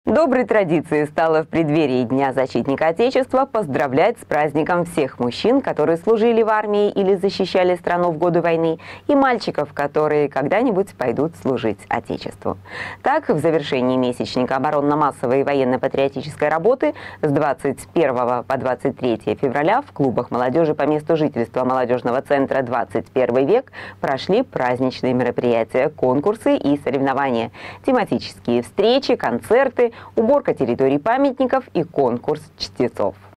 Доброй традицией стало в преддверии Дня защитника Отечества поздравлять с праздником всех мужчин, которые служили в армии или защищали страну в годы войны, и мальчиков, которые когда-нибудь пойдут служить Отечеству. Так, в завершении месячника оборонно-массовой и военно-патриотической работы с 21 по 23 февраля в клубах молодежи по месту жительства молодежного центра «21 век» прошли праздничные мероприятия, конкурсы и соревнования, тематические встречи, концерты, уборка территорий памятников и конкурс чтецов.